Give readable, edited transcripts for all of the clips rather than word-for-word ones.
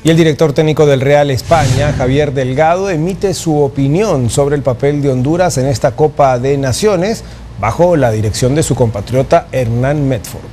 Y el director técnico del Real España, Javier Delgado, emite su opinión sobre el papel de Honduras en esta Copa de Naciones bajo la dirección de su compatriota Hernán Medford.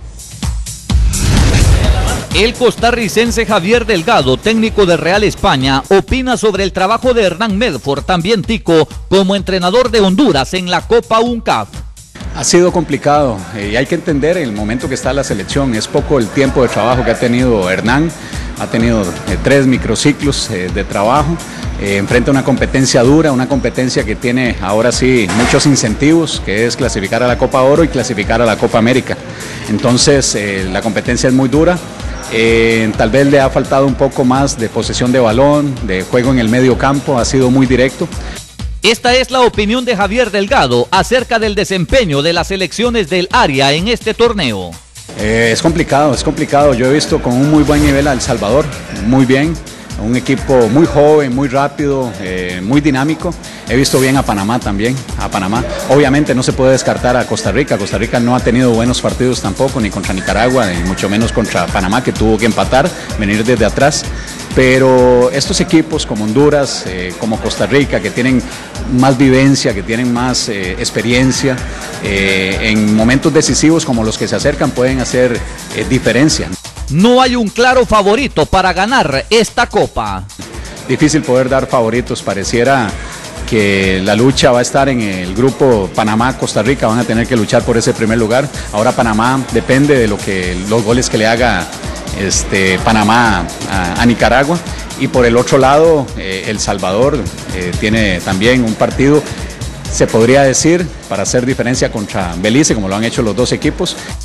El costarricense Javier Delgado, técnico del Real España, opina sobre el trabajo de Hernán Medford, también tico, como entrenador de Honduras en la Copa UNCAF. Ha sido complicado y hay que entender el momento que está la selección. Es poco el tiempo de trabajo que ha tenido Hernán. Ha tenido 3 microciclos de trabajo. Enfrenta una competencia dura, una competencia que tiene ahora sí muchos incentivos, que es clasificar a la Copa Oro y clasificar a la Copa América. Entonces la competencia es muy dura. Tal vez le ha faltado un poco más de posesión de balón, de juego en el medio campo, ha sido muy directo. Esta es la opinión de Javier Delgado acerca del desempeño de las selecciones del área en este torneo. Es complicado, es complicado. Yo he visto con un muy buen nivel a El Salvador, muy bien. Un equipo muy joven, muy rápido, muy dinámico. He visto bien a Panamá también, a Panamá. Obviamente no se puede descartar a Costa Rica. Costa Rica no ha tenido buenos partidos tampoco, ni contra Nicaragua, ni mucho menos contra Panamá, que tuvo que empatar, venir desde atrás. Pero estos equipos como Honduras, como Costa Rica, que tienen más vivencia, que tienen más experiencia, en momentos decisivos como los que se acercan pueden hacer diferencia. No hay un claro favorito para ganar esta copa. Difícil poder dar favoritos, pareciera que la lucha va a estar en el grupo Panamá-Costa Rica, van a tener que luchar por ese primer lugar. Ahora Panamá depende de los goles que le haga Panamá a Nicaragua, y por el otro lado El Salvador tiene también un partido, se podría decir, para hacer diferencia contra Belice, como lo han hecho los dos equipos.